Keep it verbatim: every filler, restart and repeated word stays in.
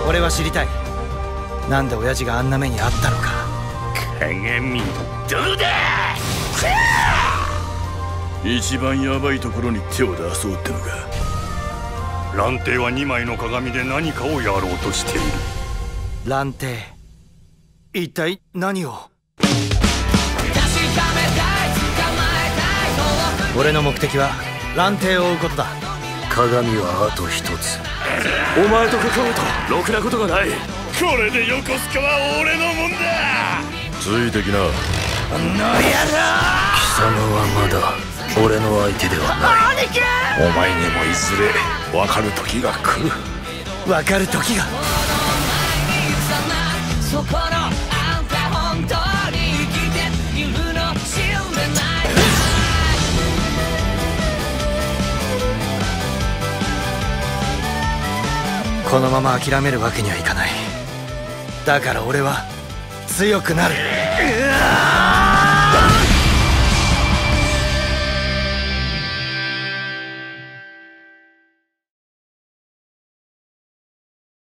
俺は知りたい。なんで親父があんな目にあったのか。 鏡どうだ。 一番ヤバいところに手を出そうってのか。 蘭亭はにまいの鏡で何かをやろうとしている。 蘭亭、一体何を。俺の目的は蘭亭を追うことだ。 鏡はあと一つ。お前と関わるとろくなことがない。 これで横須賀は俺のもんだ。ついてきな。 この野郎。 貴様はまだ俺の相手ではない。 お前にもいずれ分かる時が来る。 分かる時が。 そこのあんた本当に生きているの知らない。 このまま諦めるわけにはいかない。だから俺は強くなる。うわー